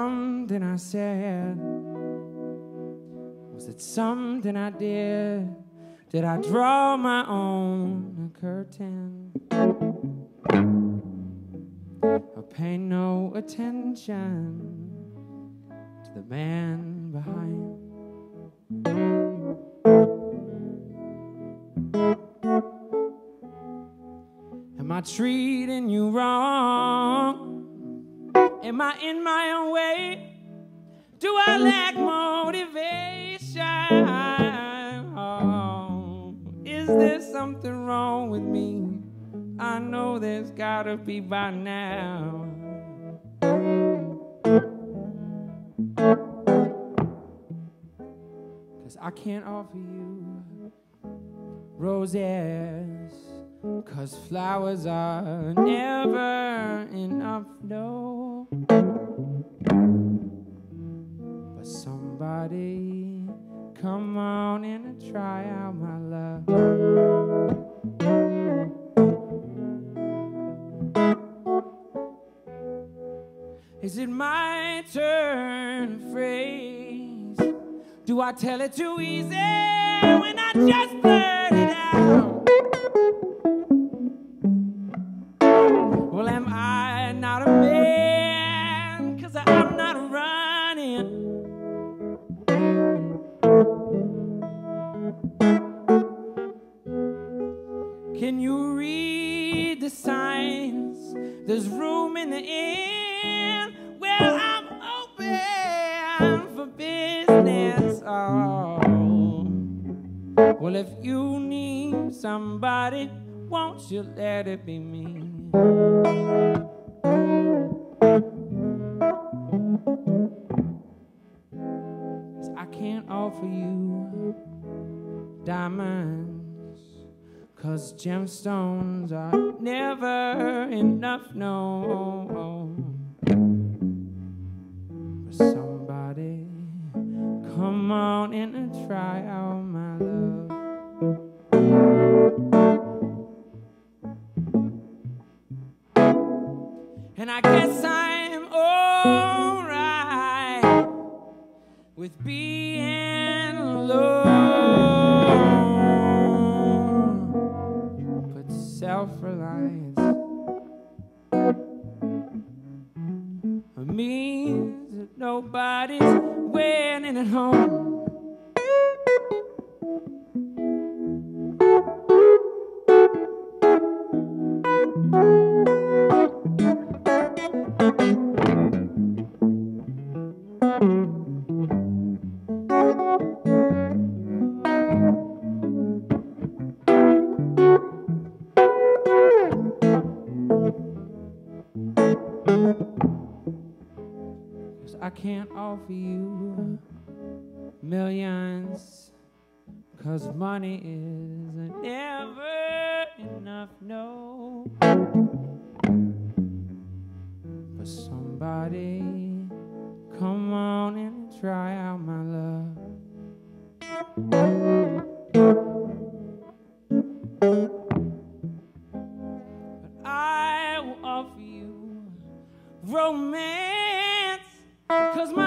something I said? Was it something I did? Did I draw my own curtain? Or pay no attention to the man behind? Am I treating you wrong? Am I in my own way? Do I lack motivation? Oh, is there something wrong with me? I know there's gotta be by now. 'Cause I can't offer you roses, 'cause flowers are never enough, no. But somebody come on in and try out my love. Is it my turn to phrase? Do I tell it too easy when I just blurt it out? Well, am I not a man? 'Cause I'm not running. Can you read the signs? There's room in the inn. Well, I'm open for business. Oh. Well, if you need somebody, won't you let it be me? 'Cause I can't offer you diamonds, 'cause gemstones are never enough, no. But somebody come on in and try out my love. And I guess I'm alright with being alone. But self-reliance means that nobody's winning at home. I can't offer you millions, 'cause money is never enough, no. But somebody come on and try out my love. But I will offer you romance, 'cause my